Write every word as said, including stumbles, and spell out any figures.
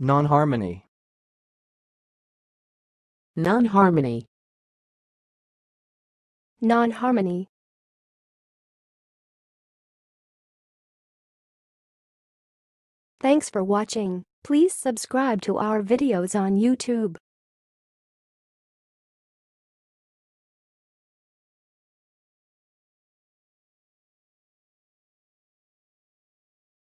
nonharmony, nonharmony, nonharmony. Thanks for watching. Please subscribe to our videos on YouTube.